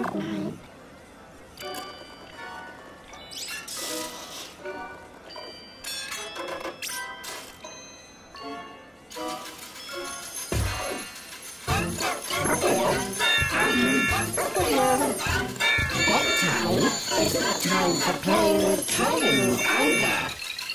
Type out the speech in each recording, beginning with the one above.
Good night. Bedtime isn't time for playing with trains either.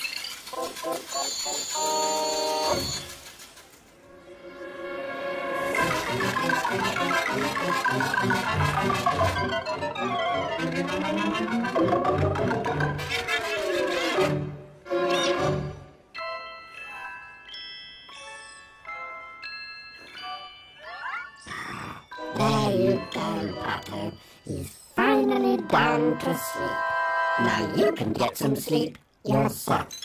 There you go, Pato. He's finally down to sleep. Now you can get some sleep yourself.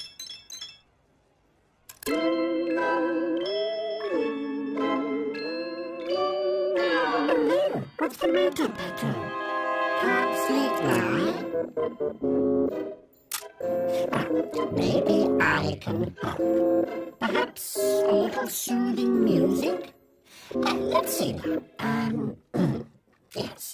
Hello, what's the matter, Pato? Can't sleep now, Well, maybe I can help. Perhaps a little soothing music? Let's see now. Yes.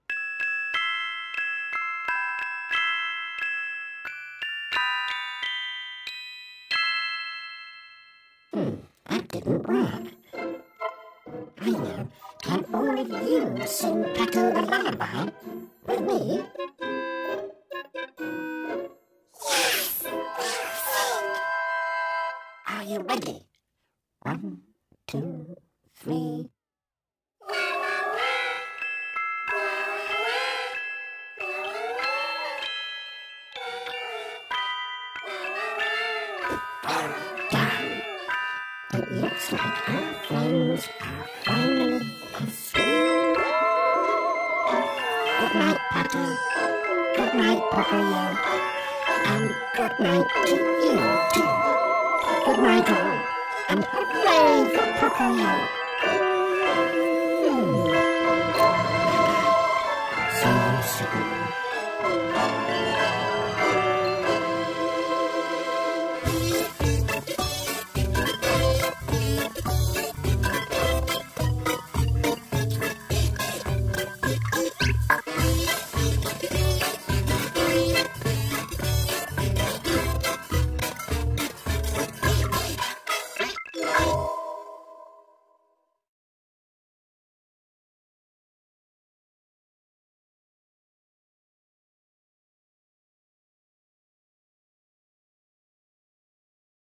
That didn't work. I know. Can all of you sing Pato the Lullaby with me? Yes! Are you ready? 1, 2, 3. Down. It looks like our friends are finally asleep. Good night, Pato. Good night, Pocoyo. And good night to you, too. Good night, all. And hooray for Pocoyo. See you soon.